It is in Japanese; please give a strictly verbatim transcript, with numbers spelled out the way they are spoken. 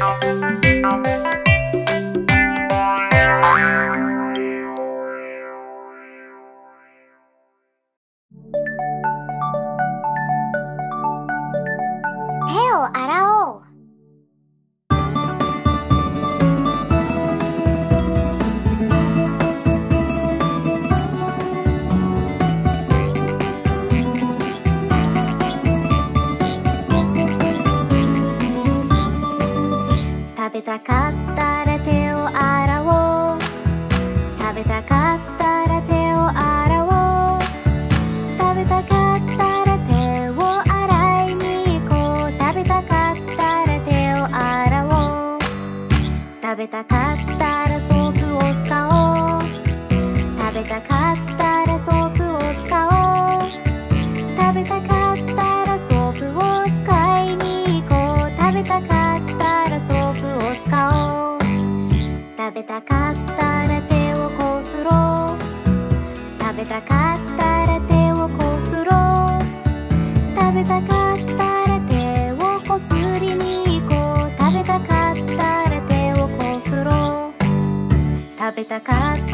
手を洗おう。食べたかったら手を洗おう。食べたかったら手を洗おう。食べたかったら手を洗いに行こう。食べたかったら手を洗おう。食べたかったらソープを使おう。食べたかったらソープを使おう。食べたかったらソープを使いに行こう。食べたかったらソープを使おう。食べたかったら手をこすろう。食べたかったら手をこすろう。食べたかったら手をこすりに行こう。食べたかったら手をこすろう。食べたかった